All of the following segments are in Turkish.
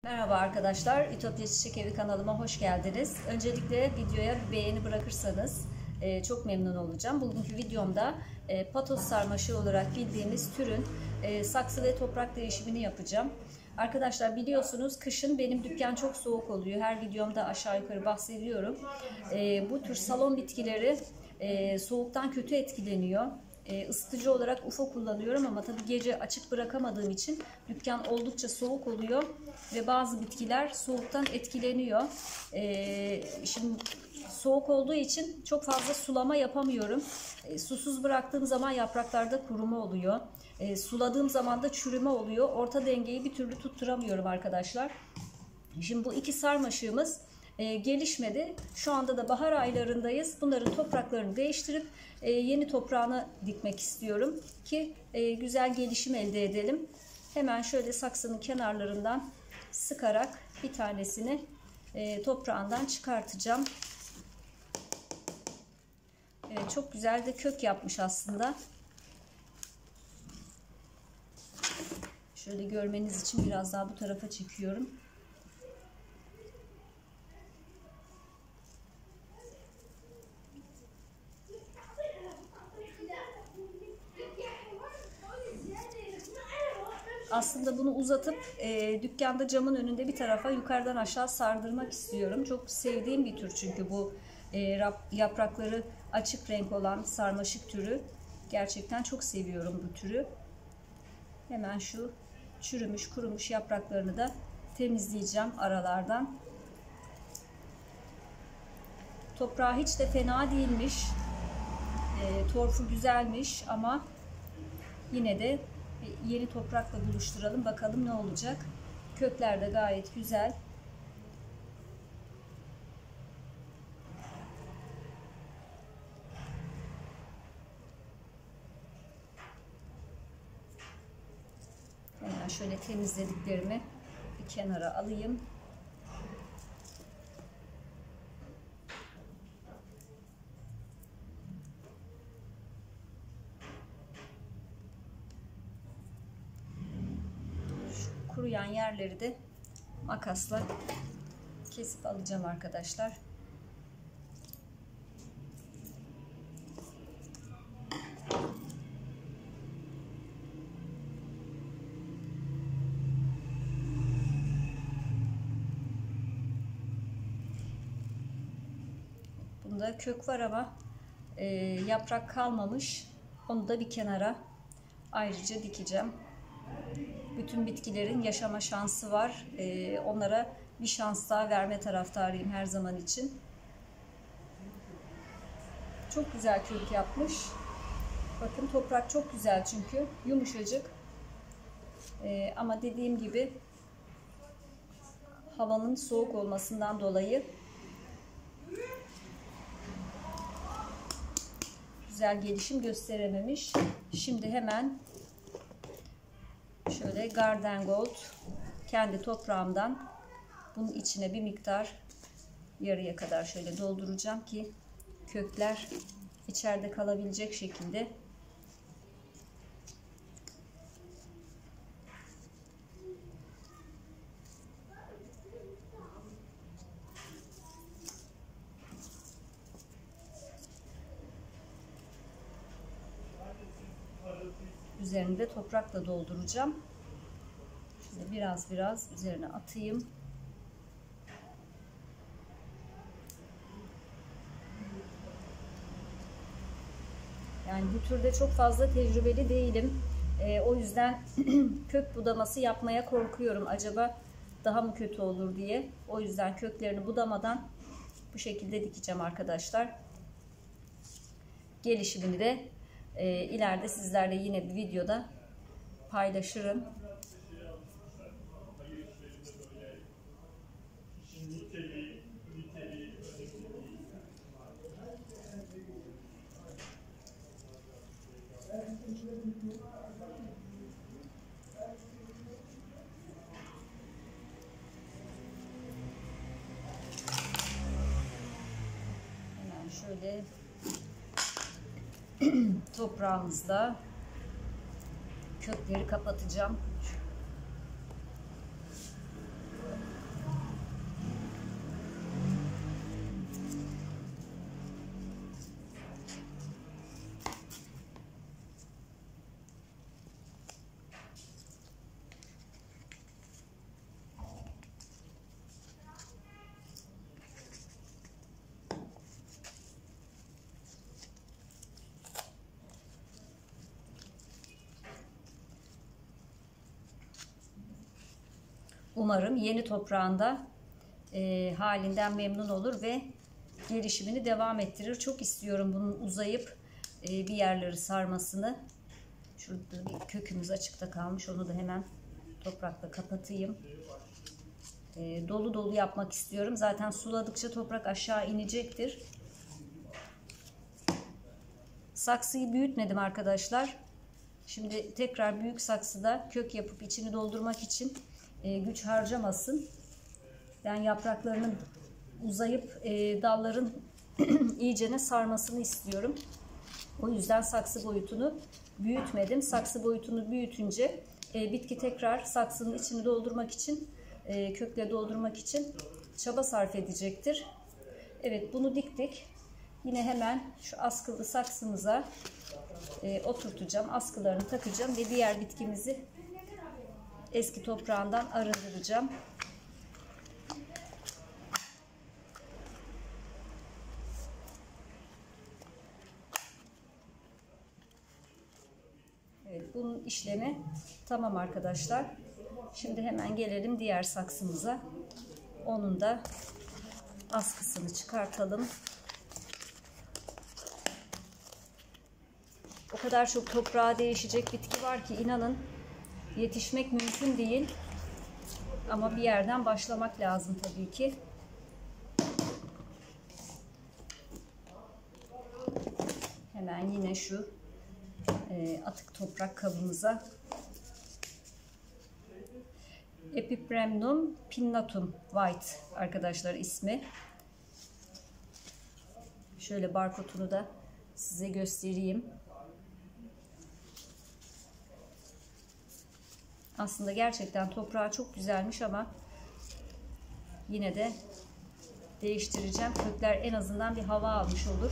Merhaba arkadaşlar, Ütopya Çiçek Evi kanalıma hoş geldiniz. Öncelikle videoya bir beğeni bırakırsanız çok memnun olacağım. Bugünkü videomda patos sarmaşığı olarak bildiğimiz türün saksı ve toprak değişimini yapacağım. Arkadaşlar biliyorsunuz kışın benim dükkan çok soğuk oluyor. Her videomda aşağı yukarı bahsediyorum. Bu tür salon bitkileri soğuktan kötü etkileniyor. Isıtıcı olarak UFO kullanıyorum ama tabii gece açık bırakamadığım için dükkan oldukça soğuk oluyor ve bazı bitkiler soğuktan etkileniyor. Şimdi soğuk olduğu için çok fazla sulama yapamıyorum. Susuz bıraktığım zaman yapraklarda kuruma oluyor. Suladığım zaman da çürüme oluyor. Orta dengeyi bir türlü tutturamıyorum arkadaşlar. Şimdi bu iki sarmaşığımız gelişmedi. Şu anda da bahar aylarındayız. Bunların topraklarını değiştirip yeni toprağını dikmek istiyorum ki güzel gelişim elde edelim. Hemen şöyle saksının kenarlarından sıkarak bir tanesini toprağından çıkartacağım. Evet, çok güzel de kök yapmış aslında. Şöyle görmeniz için biraz daha bu tarafa çekiyorum. Aslında bunu uzatıp dükkanda camın önünde bir tarafa yukarıdan aşağı sardırmak istiyorum. Çok sevdiğim bir tür çünkü bu yaprakları açık renk olan sarmaşık türü. Gerçekten çok seviyorum bu türü. Hemen şu çürümüş kurumuş yapraklarını da temizleyeceğim aralardan. Toprağı hiç de fena değilmiş. Torfu güzelmiş ama yine de yeni toprakla buluşturalım. Bakalım ne olacak. Kökler de gayet güzel. Hemen şöyle temizlediklerimi bir kenara alayım. Kuruyan yerleri de makasla kesip alacağım arkadaşlar. Bunda kök var ama yaprak kalmamış. Onu da bir kenara ayrıca dikeceğim. Bütün bitkilerin yaşama şansı var. Onlara bir şans daha verme taraftarıyım her zaman için. Çok güzel kök yapmış. Bakın toprak çok güzel çünkü. Yumuşacık. Ama dediğim gibi havanın soğuk olmasından dolayı güzel gelişim gösterememiş. Şimdi hemen şöyle Garden Gold kendi toprağımdan bunun içine bir miktar yarıya kadar şöyle dolduracağım ki kökler içeride kalabilecek şekilde. Üzerinde toprakla dolduracağım. Şimdi biraz üzerine atayım. Yani bu türde çok fazla tecrübeli değilim. O yüzden kök budaması yapmaya korkuyorum. Acaba daha mı kötü olur diye. O yüzden köklerini budamadan bu şekilde dikeceğim arkadaşlar. Gelişimini de ileride sizlerle yine bir videoda paylaşırım. Hemen şöyle toprağımızda kökleri kapatacağım. umarım yeni toprağında halinden memnun olur ve gelişimini devam ettirir. Çok istiyorum bunun uzayıp bir yerleri sarmasını. Şurada bir kökümüz açıkta kalmış. Onu da hemen toprakla kapatayım. Dolu dolu yapmak istiyorum. Zaten suladıkça toprak aşağı inecektir. Saksıyı büyütmedim arkadaşlar. Şimdi tekrar büyük saksıda kök yapıp içini doldurmak için güç harcamasın. Ben yapraklarının uzayıp dalların iyicene sarmasını istiyorum. O yüzden saksı boyutunu büyütmedim. Saksı boyutunu büyütünce bitki tekrar saksının içini doldurmak için, kökle doldurmak için çaba sarf edecektir. Evet, bunu diktik. Yine hemen şu askılı saksımıza oturtacağım. Askılarını takacağım ve diğer bitkimizi eski toprağından arındıracağım. Evet, bunun işlemi tamam arkadaşlar. Şimdi hemen gelelim diğer saksımıza. Onun da askısını çıkartalım. O kadar çok toprağa değişecek bitki var ki inanın yetişmek mümkün değil. Ama bir yerden başlamak lazım tabii ki. Hemen yine şu atık toprak kabımıza Epipremnum pinnatum white arkadaşlar ismi. Şöyle barkodunu da size göstereyim. Aslında gerçekten toprağı çok güzelmiş ama yine de değiştireceğim. Kökler en azından bir hava almış olur.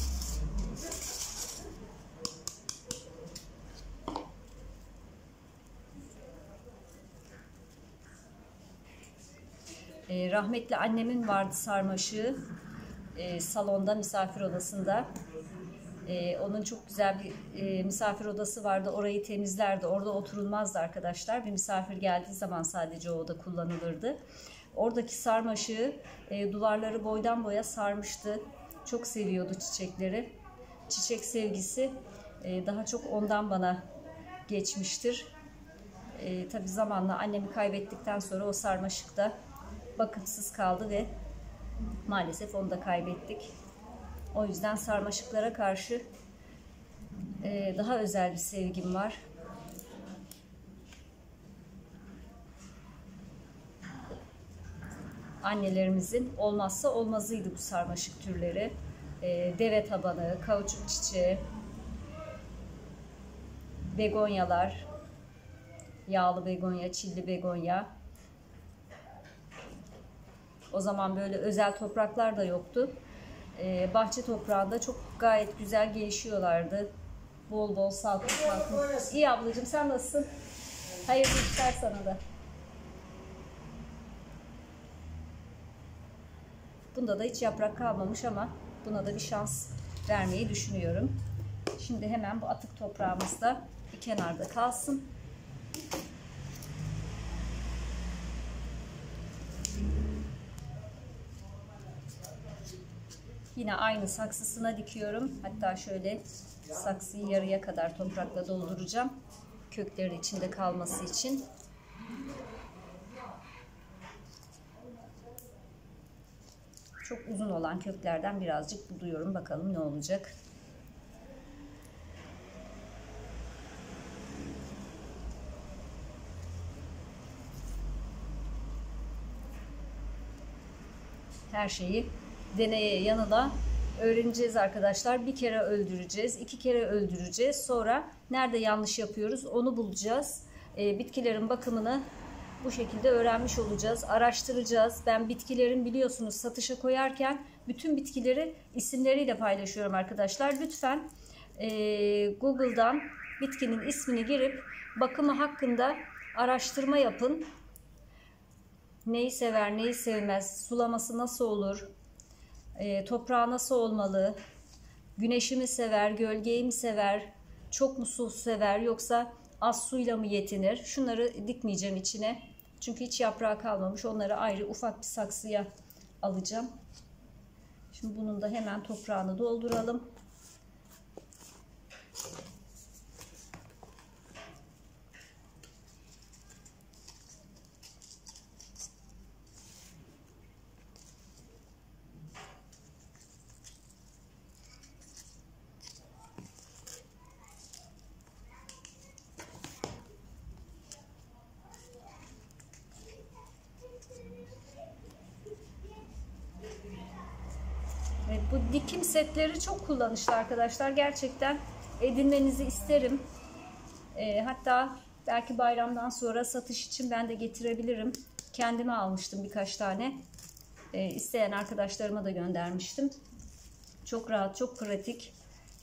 Rahmetli annemin vardı sarmaşığı salonda, misafir odasında. Onun çok güzel bir misafir odası vardı. Orayı temizlerdi. Orada oturulmazdı arkadaşlar. Bir misafir geldiği zaman sadece o oda kullanılırdı. Oradaki sarmaşığı duvarları boydan boya sarmıştı. Çok seviyordu çiçekleri. Çiçek sevgisi daha çok ondan bana geçmiştir. Tabii zamanla annemi kaybettikten sonra o sarmaşık da bakımsız kaldı ve maalesef onu da kaybettik. O yüzden sarmaşıklara karşı daha özel bir sevgim var. Annelerimizin olmazsa olmazıydı bu sarmaşık türleri. Deve tabanı, kauçuk çiçeği, begonyalar, yağlı begonya, çilli begonya. O zaman böyle özel topraklar da yoktu. Bahçe toprağında çok gayet güzel gelişiyorlardı. Bol bol salkım salkım. İyi ablacığım, sen nasılsın? Hayırlı işler sana da. Bunda da hiç yaprak kalmamış ama buna da bir şans vermeyi düşünüyorum. Şimdi hemen bu atık toprağımız da bir kenarda kalsın. Yine aynı saksısına dikiyorum. Hatta şöyle saksıyı yarıya kadar toprakla dolduracağım. Köklerin içinde kalması için. Çok uzun olan köklerden birazcık buluyorum. Bakalım ne olacak. Her şeyi deneye yanıla öğreneceğiz arkadaşlar. Bir kere öldüreceğiz, 2 kere öldüreceğiz. Sonra nerede yanlış yapıyoruz onu bulacağız. Bitkilerin bakımını bu şekilde öğrenmiş olacağız. Araştıracağız. Ben bitkilerin biliyorsunuz satışa koyarken bütün bitkileri isimleriyle paylaşıyorum arkadaşlar. Lütfen Google'dan bitkinin ismini girip bakımı hakkında araştırma yapın. Neyi sever, neyi sevmez, sulaması nasıl olur, toprağı nasıl olmalı, güneşi mi sever, gölgeyi mi sever, çok mu su sever yoksa az suyla mı yetinir? Şunları dikmeyeceğim içine. Çünkü hiç yaprağı kalmamış. Onları ayrı ufak bir saksıya alacağım. Şimdi bunun da hemen toprağını dolduralım. Evet, bu dikim setleri çok kullanışlı arkadaşlar. Gerçekten edinmenizi isterim. Hatta belki bayramdan sonra satış için ben de getirebilirim. Kendime almıştım birkaç tane. İsteyen arkadaşlarıma da göndermiştim. Çok rahat, çok pratik.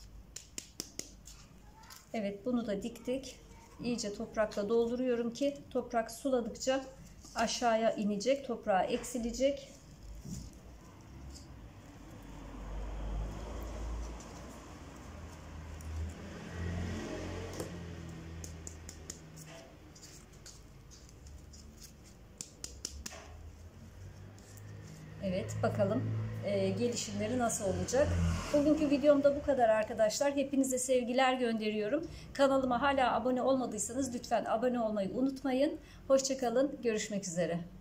Evet, bunu da diktik. İyice toprakla dolduruyorum ki toprak suladıkça aşağıya inecek, toprağa eksilecek. Evet, bakalım gelişimleri nasıl olacak. Bugünkü videomda bu kadar arkadaşlar. Hepinize sevgiler gönderiyorum. Kanalıma hala abone olmadıysanız lütfen abone olmayı unutmayın. Hoşça kalın. Görüşmek üzere.